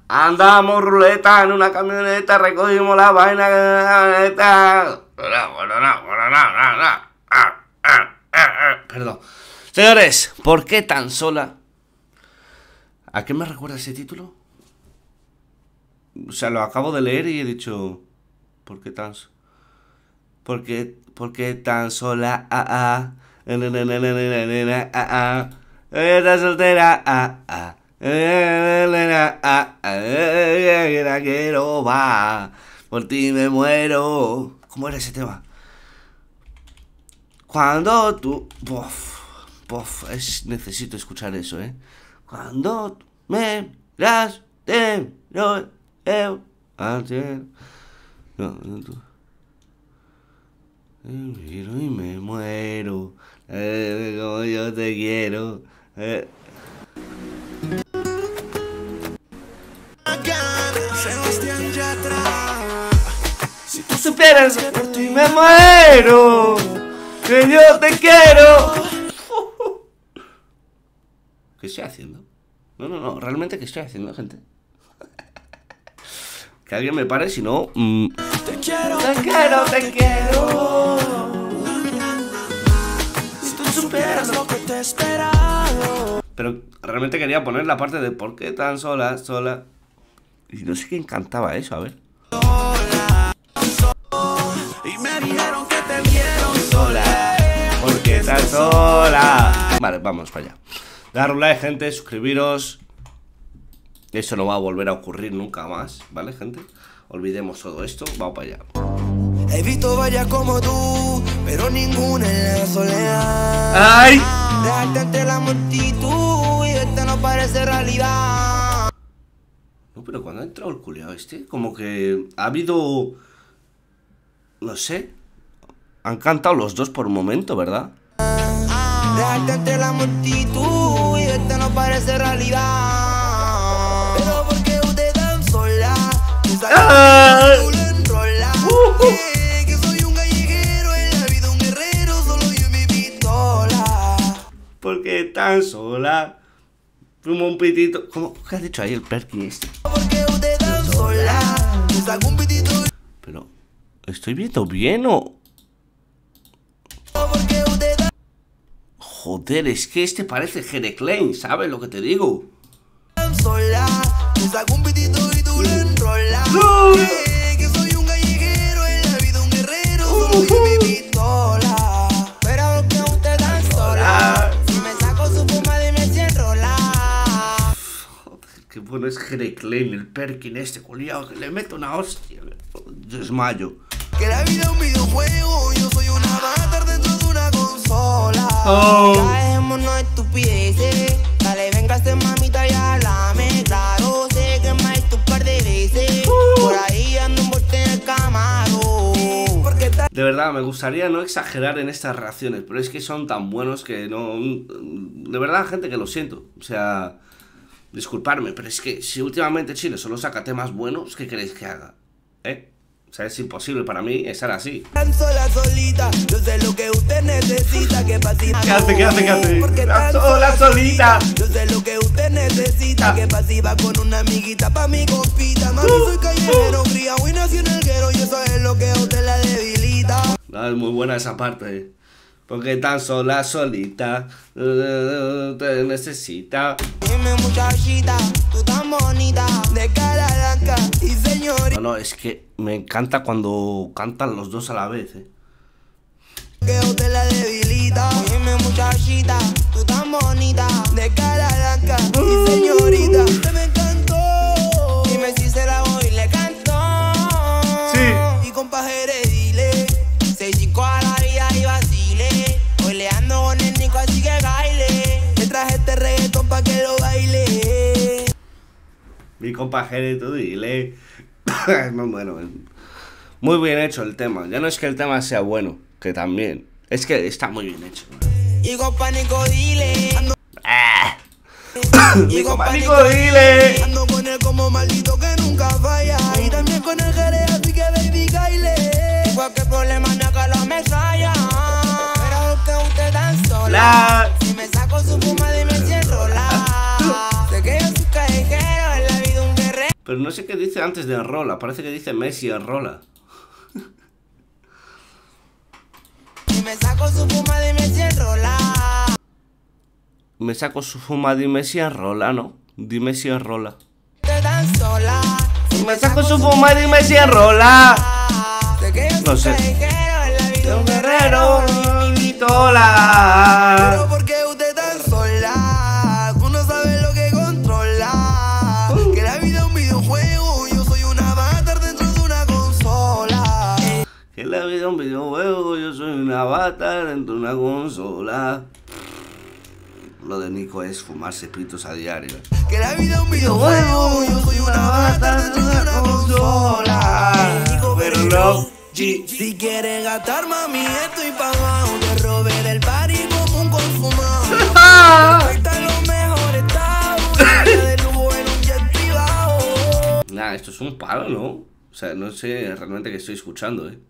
Andamos ruleta en una camioneta, recogimos la vaina de la camioneta. Perdón. Señores, ¿por qué tan sola? ¿A qué me recuerda ese título? O sea, lo acabo de leer y he dicho... ¿Por qué tan sola? ¿Por qué tan sola? Estás soltera. Quiero va. Por ti me muero. ¿Cómo era ese tema? Cuando tú... necesito escuchar eso, Cuando tú me das de no miro y me muero. Como yo te quiero. Si tú supieras que por ti me muero, que yo te quiero. ¿Qué estoy haciendo? No, realmente ¿qué estoy haciendo, gente? Que alguien me pare, si no... Te quiero. Si tú supieras lo que te he esperado. Pero realmente quería poner la parte de ¿por qué tan sola? Y no sé quién cantaba eso, a ver. Y me dijeron que te vieron sola. ¿Por qué tan sola? Vale, vamos para allá. Dar un like, gente, suscribiros. Eso no va a volver a ocurrir nunca más, ¿vale, gente? Olvidemos todo esto, vamos para allá. He visto varias como tú, pero ninguna en la soledad. ¡Ay! Dejarte ante la multitud y esta no parece realidad. No, pero cuando ha entrado el culiao como que ha habido... No sé. Han cantado los dos por un momento, ¿verdad? Dejarte ante la multitud y esta no parece realidad. Pero porque usted tan sola, que soy un callejero en la vida, un guerrero, solo yo y mi pistola. Porque tan sola. Fumo un pitito. ¿Cómo? ¿Qué has dicho ahí el Perky este? Porque usted tan sola, me saco un pitito. Pero, ¿estoy viendo bien o...? Joder, es que este parece Jere Klein, ¿sabes lo que te digo? Sola, me saco un pitito y tú le enrolas. ¡No! Que soy un callejero en la vida, un guerrero, solo yo y mi pistola. Pero que usted tan sola, si me saco su fuma de me enrola. Joder, qué bueno es Jere Klein, el Perkin este culiao, que le meto una hostia. Desmayo. Que la vida es un videojuego, yo soy un avatar dentro de una consola. Caemos estupideces, dale véngase mamita y háblame. Claro, sé que más tu par de veces, por ahí ando envuelto en el Camaro. De verdad, me gustaría no exagerar en estas reacciones, pero es que son tan buenos que no... De verdad, gente, que lo siento. O sea, disculparme, pero es que si últimamente Chile solo saca temas buenos, ¿qué queréis que haga? O sea, es imposible para mí estar así. Tan sola, solita, yo sé lo que usted necesita, que pasiva. ¿Qué hace? Porque tan sola, solita. Yo sé lo que usted necesita, que pasiva con una amiguita pa' mi compita. Mami, soy callejero, criado y nací en el guero, y eso es lo que a usted la debilita. No, es muy buena esa parte. Porque tan sola, solita, te necesita. Dime muchachita, tú tan bonita, de cara blanca y señorita. No, es que me encanta cuando cantan los dos a la vez, Que usted la debilita. Dime muchachita, tú tan bonita, de cara blanca y señorita. Te me encantó, dime si se la voy y le canto. Sí. Y compa Jere, dile, 6-5 a la vida y vacile. Hoy le ando con el Nico, así que baile. Le traje este reggaetón pa' que lo baile. Mi compa Jere, tú dile. Es muy bueno, muy bien hecho el tema. Ya no es que el tema sea bueno, que también. Es que está muy bien hecho. Y compa Nico, dile. Mi compa Nico, dile. Ando con él como maldito que nunca falla. Y también con el Jere, así que baby, baile. Cualquier problema me haga la mesalla. Pero que usted tan sola, si me saco su fuma de me enrola. Sé que yo soy callejero, en la vida un guerrero. Pero no sé qué dice antes de enrola. Parece que dice Messi enrola. Y me saco su fuma de Messi enrola. Me saco su fuma, dime si enrola, ¿no? Dime si enrola. Te dan sola. Me saco su fuma, dime si enrola. Sé que yo No sé. soy callejero en la vida Un guerrero, mi vitola. Pero porque usted tan sola, tú no sabes lo que controla. Que la vida es un videojuego, yo soy un avatar dentro de una consola. Que la vida es un videojuego, yo soy un avatar dentro de una consola. Lo de Nico es fumarse pitos a diario. Que la vida es un videojuego, yo soy un avatar dentro de una consola. Pero no, Si quieres gastar, mami, estoy pagado. Te robé del party como un consumado. Respecta los mejores estados. De lujo en un jet privado. Nah, esto es un palo, ¿no? O sea, no sé realmente qué estoy escuchando, ¿eh?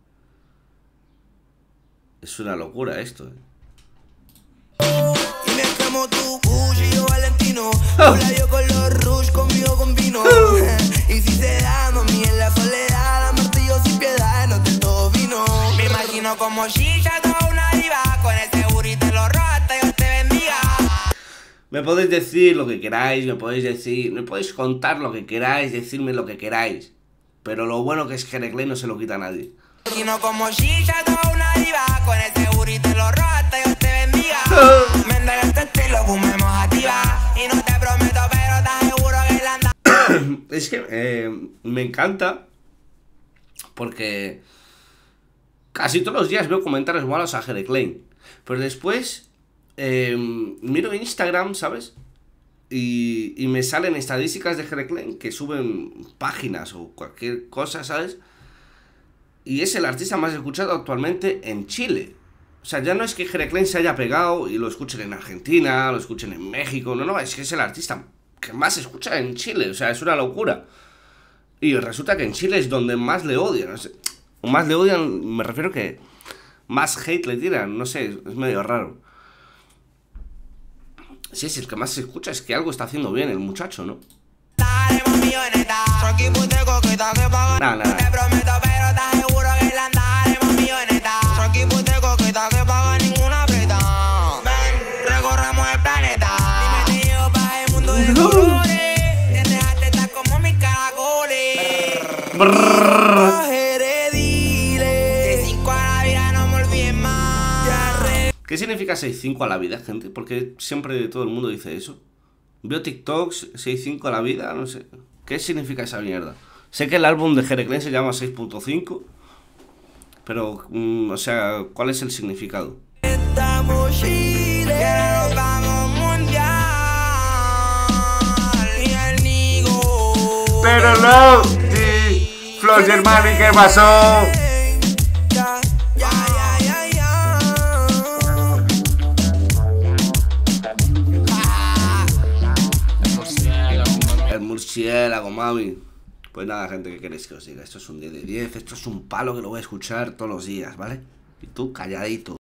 Es una locura esto, ¿eh? Y me quemo tu Gucci, yo Valentino. Hola yo con los Rouge, conmigo con vino. Y si se da, mami, en la soledad, martillo sin piedad, no te todo vino. Me imagino como Shisha, toda una diva. Con el segurito en los rosas, Dios te bendiga. Me podéis decir lo que queráis, me podéis contar lo que queráis, decirme lo que queráis. Pero lo bueno que es que Gereclay no se lo quita a nadie. Me imagino como Shisha, toda una diva. Con el segurito en los rosas, Dios te bendiga. Vende este estilo, fumemos activa. Y no te prometo, pero te aseguro que la anda. Es que me encanta porque casi todos los días veo comentarios malos a Gereclay. Pero después miro Instagram, ¿sabes? Y me salen estadísticas de Gereclay que suben páginas o cualquier cosa, ¿sabes? Y es el artista más escuchado actualmente en Chile. O sea, ya no es que Gereclay se haya pegado y lo escuchen en Argentina, lo escuchen en México. No, es que es el artista que más se escucha en Chile. O sea, es una locura. Y resulta que en Chile es donde más le odian. O más le odian, me refiero que más hate le tiran. No sé, es medio raro. Si es el que más se escucha, es que algo está haciendo bien el muchacho, ¿no? Nada. Te prometo, pero te aseguro que la andaremos milloneta. Soy equipo de coqueta que paga ninguna preta. Ven, recorremos el planeta. Dime te llevo para el mundo de colores. Te dejaste estar como mis caracoles. De 5 a la vida no me olvides más. ¿Qué significa 6-5 a la vida, gente? Porque siempre todo el mundo dice eso. Veo TikToks, 6-5 a la vida, no sé. ¿Qué significa esa mierda? Sé que el álbum de Gereclay se llama 6.5, pero, o sea, ¿cuál es el significado? Estamos Chile, que nos vamos mundial. Y el Nigo. Pero no, sí, Flo Germani, ¿qué pasó? El murciélago, mami. Pues nada, gente, ¿qué queréis que os diga? Esto es un 10 de 10, esto es un palo que lo voy a escuchar todos los días, ¿vale? Y tú calladito.